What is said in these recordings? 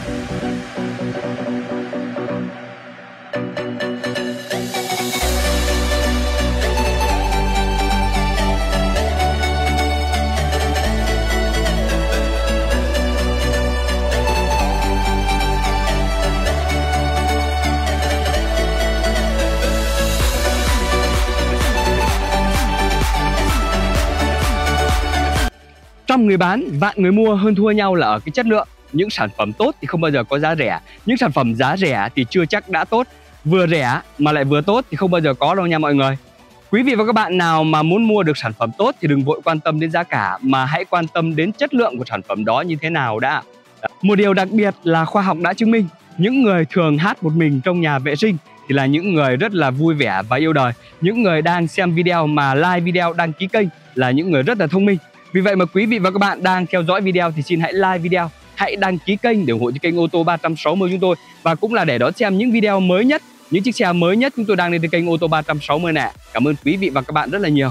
Trăm người bán, vạn người mua, hơn thua nhau là ở cái chất lượng. Những sản phẩm tốt thì không bao giờ có giá rẻ. Những sản phẩm giá rẻ thì chưa chắc đã tốt. Vừa rẻ mà lại vừa tốt thì không bao giờ có đâu nha mọi người. Quý vị và các bạn nào mà muốn mua được sản phẩm tốt thì đừng vội quan tâm đến giá cả, mà hãy quan tâm đến chất lượng của sản phẩm đó như thế nào đã. Một điều đặc biệt là khoa học đã chứng minh, những người thường hát một mình trong nhà vệ sinh thì là những người rất là vui vẻ và yêu đời. Những người đang xem video mà like video, đăng ký kênh là những người rất là thông minh. Vì vậy mà quý vị và các bạn đang theo dõi video thì xin hãy like video, hãy đăng ký kênh để ủng hộ cho kênh ô tô 360 chúng tôi, và cũng là để đón xem những video mới nhất, những chiếc xe mới nhất chúng tôi đang lên trên kênh ô tô 360 nè. Cảm ơn quý vị và các bạn rất là nhiều.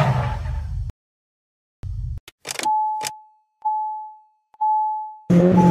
Thank you.